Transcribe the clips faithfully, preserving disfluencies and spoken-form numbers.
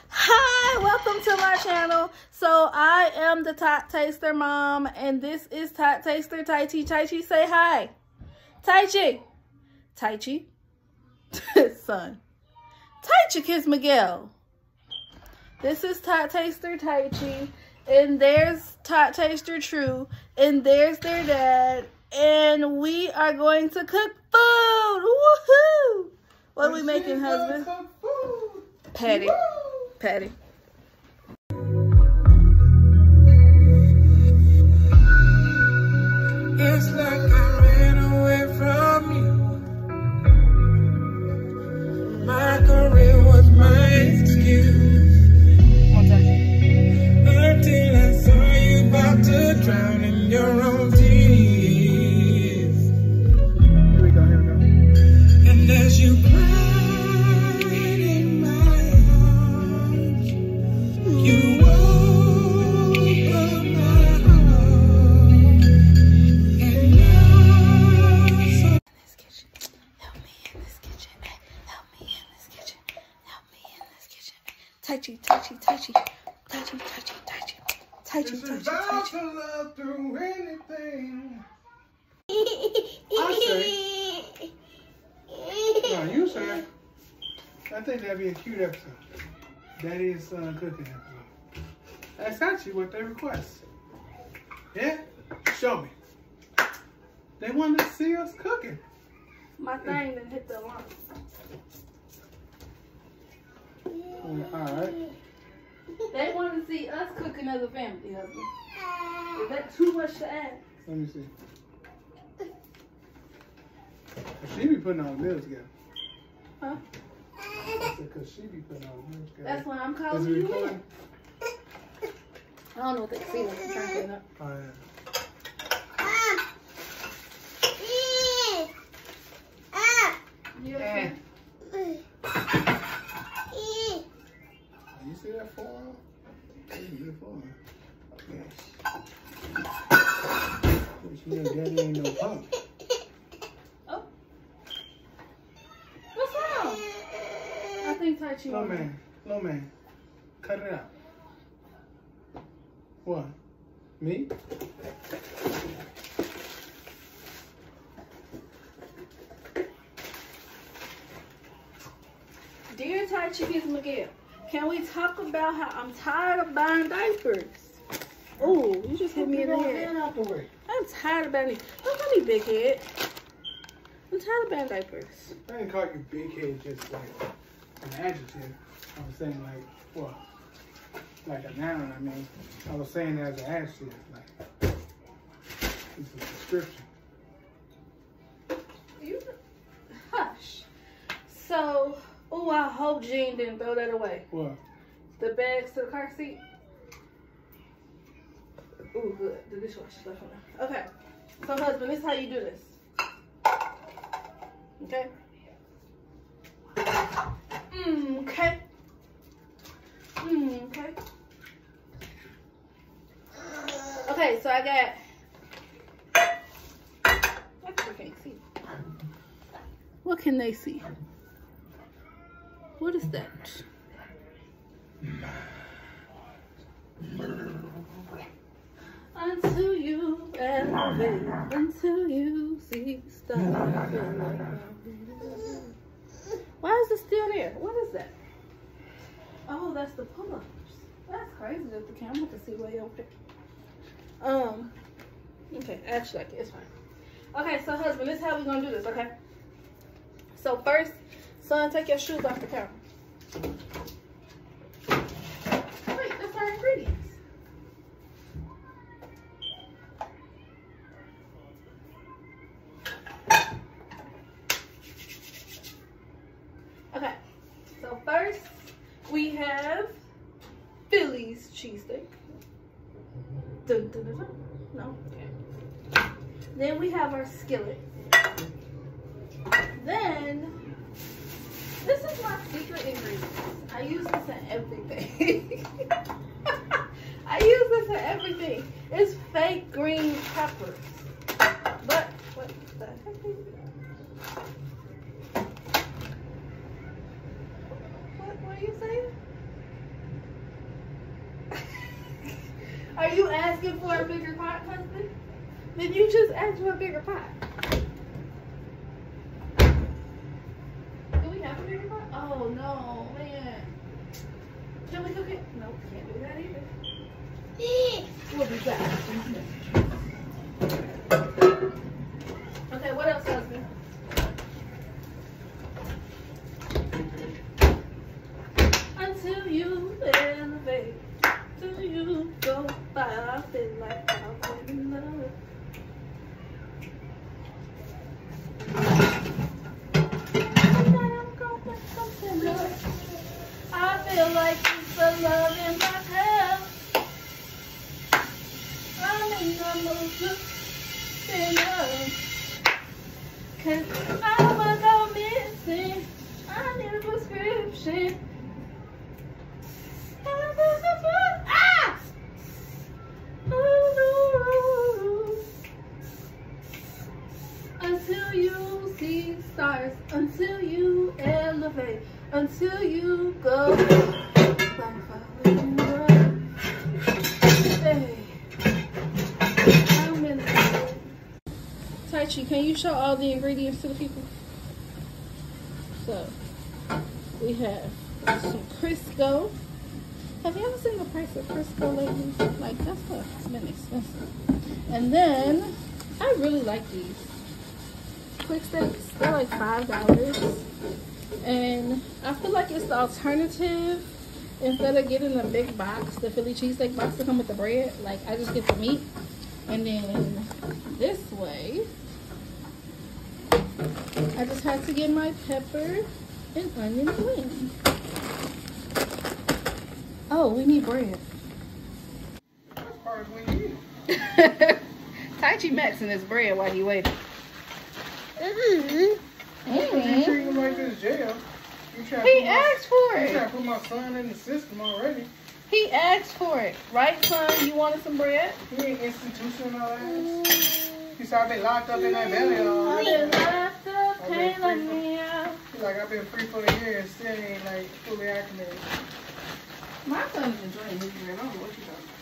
Hi, welcome to my channel. So I am the Tot Taster mom, and this is Tot Taster Taichi. Taichi, say hi. Taichi. Taichi. Son. Taichi kiss Miguel. This is Tot Taster Taichi, and there's Tot Taster True, and there's their dad, and we are going to cook food. Woohoo! What are we making, husband? Patty. Patty. It's like I ran away from you. My career was my excuse. Until I saw you about to drown in your own tears. Here we go, here we go. And as you cried in my arms, you opened my heart. And now so In this kitchen. Help me in this kitchen. Help me in this kitchen. Help me in this kitchen. Taichi, Taichi, Taichi. Taichi, Taichi, Taichi. Taichi, it's Taichi, about Taichi. to love through anything. I say. No, you say. I think that'd be a cute episode. Daddy and son cooking episode. That's actually what they request. Yeah? Show me. They want to see us cooking. My thing didn't hit the alarm. Alright. They want to see us cooking as a family, husband. Is that too much to ask? Let me see. She be putting all the meals together. Huh? Because she be putting all the meals together. That's why I'm Is calling it you in. recording? I don't know what they can see. I'm trying to clean up. Oh, yeah. You okay? You see that foil? That's a good foil. Yes. Which means daddy ain't no punk. Oh. What's wrong? I think Taichi No wants man, no man. Cut it out. What? Me? Dear Taichi Kiss Miguel, can we talk about how I'm tired of buying diapers? Oh, you just hit me in the Get head. out the way. I'm tired of buying these. Don't call me big head. I'm tired of buying diapers. I didn't call you big head just like an adjective. I was saying like, what? Like a noun, I mean. I was saying that as an adjective. Like, it's a description. You hush. So, oh, I hope Jean didn't throw that away. What? The bags to the car seat. Ooh, good. The dishwasher's left on there. Okay. So, husband, this is how you do this. Okay? Mm, okay. Mm, okay. Okay, so I got... I can't see. What can they see? What is that? Until you elevate, until you see stars. Why is it still there? What is that? Oh, that's the pull-ups. That's crazy that the camera can see way over there. Um, okay, actually, like it's fine. Okay, so husband, this is how we're gonna do this, okay? So first, son, take your shoes off the counter. Wait, that's our ingredients. Okay, so first we have Philly's cheesesteak. Dun, dun, dun, dun. No, okay. Then we have our skillet. Then, this is my secret ingredient. I use this in everything. I use this in everything. It's fake green peppers. But, what the heck is it? What, what are you saying? Are you asking for a bigger pot, husband? Then you just ask for a bigger pot. Do we have a bigger pot? Oh no, man. Can we cook it? Nope, can't do that either. We'll be back. Okay, what else, husband? Until you elevate, till you go by, I feel like I'm in love. I feel like it's the love in my head. I'm in the mood to feel love. Cause I'ma go missing. I need a prescription. Ah! Ooh. Until you see stars, until you elevate, until you go. Hey. I'm in it. Taichi, can you show all the ingredients to the people? So, we have some Crisco. Have you ever seen the price of Crisco lately? Like, that stuff's been expensive. And then, I really like these quick steaks. They're like five dollars. And I feel like it's the alternative. Instead of getting the big box, the Philly cheesesteak box to come with the bread, like, I just get the meat. And then, this way, I just had to get my pepper and onion blend. Oh, we need bread. That's part of when you eat. Taichi maxing his bread while he waiting. Mm-hmm. You treat him like this jail. You try He to asked my, for You it. try to put my son in the system already. He asked for it. Right, son? You wanted some bread? He ain't institutionalized. He said I've been locked up in that belly all I've been locked up, can't let me out. He's like, I've been free for a year and still ain't like fully acclimated. My son's enjoying his bread. I don't know what you're talking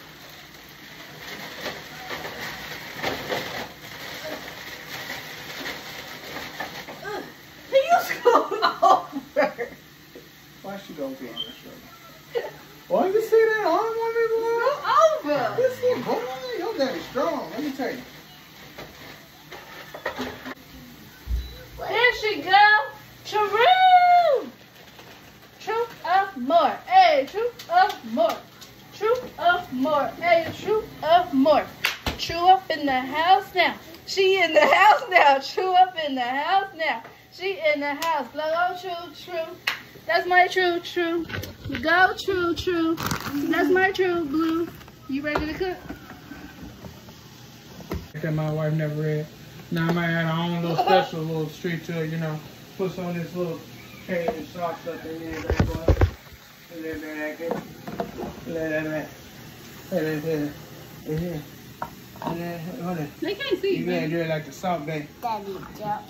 about. He used to go over. Why she don't be on the show? Why you see that arm on it, boy? Go over. This is boy, your daddy's strong. Let me tell you. There she go. True. Truth of more. Hey, truth of more. Truth of more. Hey, truth of more. True up in the house now. She in the house now. True up in the house now. She in the house. Go true, true. That's my true, true. Go true, true. That's my true, blue. You ready to cook? That my wife never read. Now I might add our own little special little street to it, you know. Put some of this little Cajun sauce up in there, baby boy. A little bit like it. A little bit. A little bit. In here. And then, hold it. They can't see You you. gotta do it like the Salt Bay. Daddy, jump.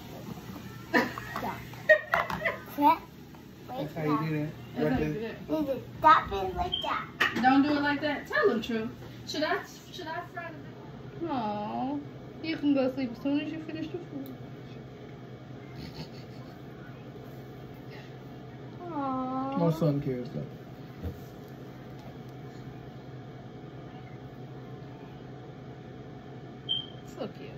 That's how you do that. That's Right how you do there. that. Need to stop it like that. Don't do it like that. Tell them true. Should I? Should I fry them? Aww. You can go sleep as soon as you finish the food. Aww. My son cares though. So cute.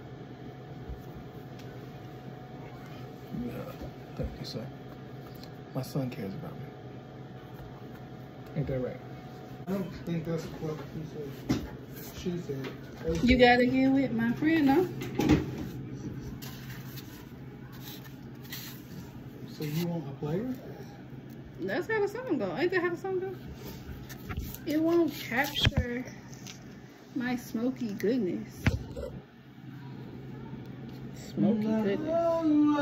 Yeah, thank you, sir. My son cares about me. Ain't that right? I don't think that's what he said. She said. You gotta get with my friend, no? So you want a player? That's how the song go. Ain't that how the song go? It won't capture my smoky goodness. Smoky goodness. Whoa,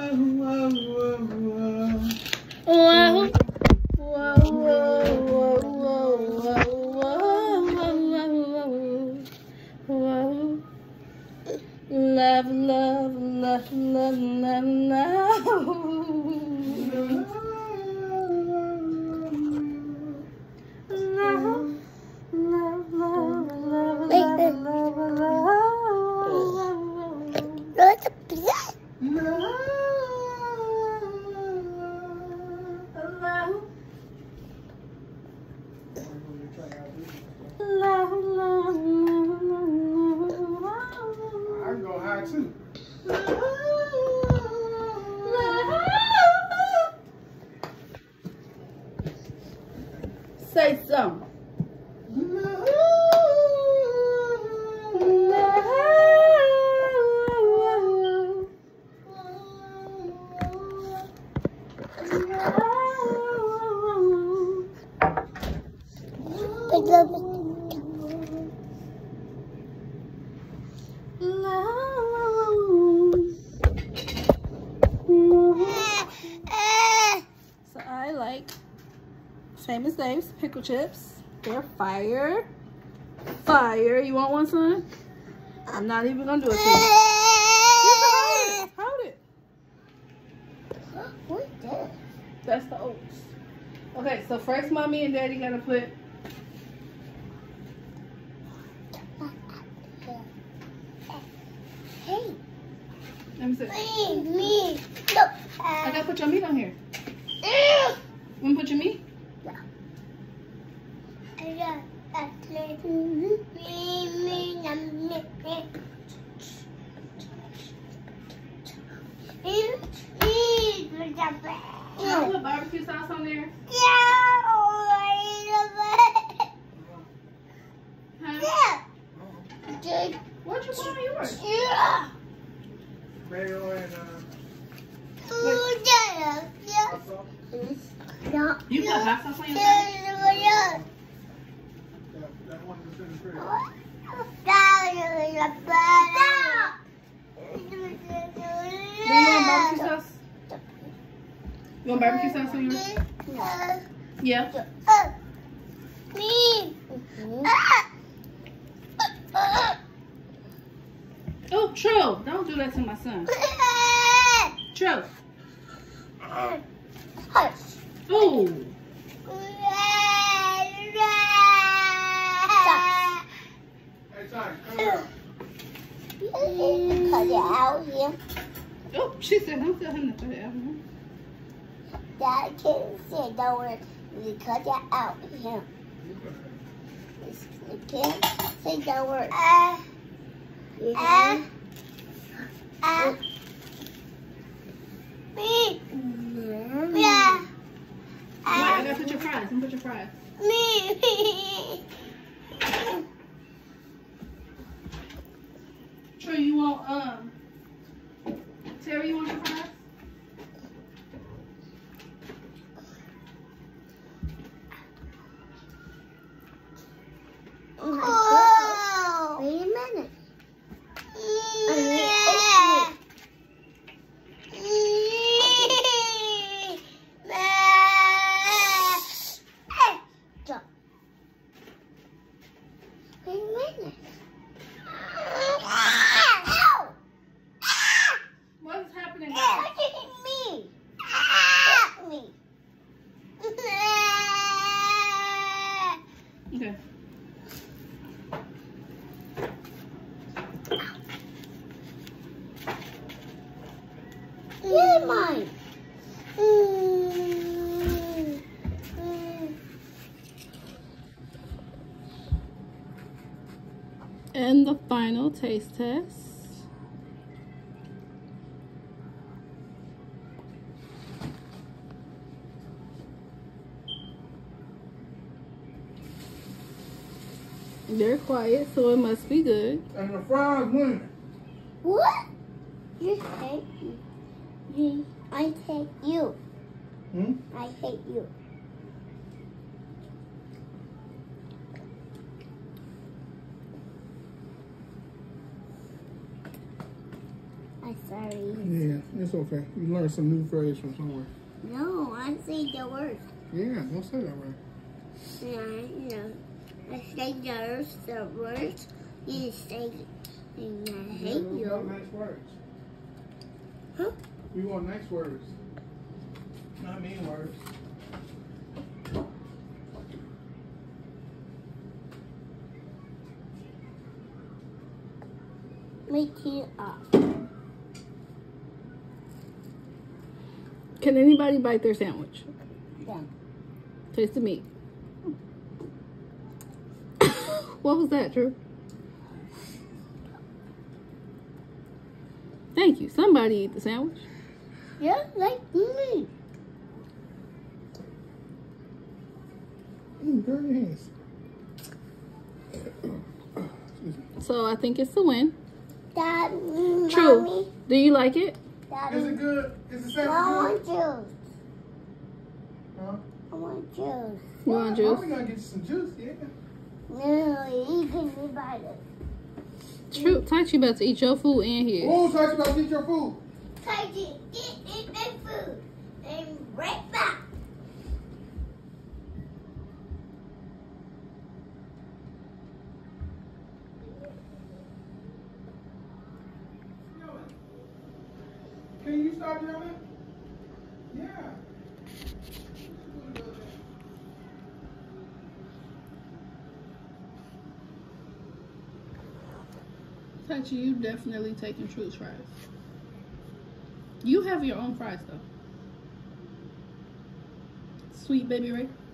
whoa, whoa, whoa, whoa, whoa, whoa. Love, love, love, love, love, love. Love, love, love, love. La, la, la, la, la. I can go high too. Say something. So I like Famous Dave's pickle chips. They're fire. Fire. You want one, son? I'm not even gonna do it to you. You can hold it. Hold it. What's that? That's the oats. Okay, so first mommy and daddy gotta put Hey, let me see. me, me. Look. I gotta put your meat on here. You wanna put your meat? You wanna put barbecue sauce on there? Huh? What you put on yours? Mayo and uh, You put hot sauce on yours? that, that one that's in the fridge. Do you want barbecue sauce? You want barbecue sauce on yours? Yeah. Oh, Tro, don't do that to my son. Tro. Oh. Hey, Ty, come here. Cut it out here. Oh, she said, don't tell him to put it out. Dad can't say don't worry. We cut it out here. You can't say don't worry. Uh, uh, uh, me. Yeah. I gotta put your fries. Don't put your fries. Me. Trey, you want, um, Terry, you want your fries? Oh. Wait a minute. What's happening? Me. Me. Okay. You're mine. Mm. Mm. And the final taste test. They're quiet, so it must be good. And the fries winning. What? You hate me. Me. I hate you. Hmm? I hate you. I'm sorry. Yeah, it's okay. You learned some new phrase from somewhere. No, I say the word. Yeah, don't say that right. Yeah, no. I say those the words. You say it. And I hate We you. want nice words. Huh? We want nice words. Not mean words. Make it up. Can anybody bite their sandwich? Yeah. Taste the meat. What was that, Drew? Thank you. Somebody eat the sandwich. Yeah, like me. Mm, girl, your hands. So I think it's a win. Dad, mm, True. Mommy. Do you like it? Daddy, Is it good? Is the I sandwich want good? juice. Huh? I want juice. You want Well, juice? Mommy gonna get you some juice, yeah. No, you can be by it. True. Taichi about to eat your food and his. Oh, talk about eat your food. Taiji, get eat that food. And right back. Can you stop yelling? Yeah. Taichi, you definitely taking Truth's fries. You have your own fries though. Sweet baby Ray.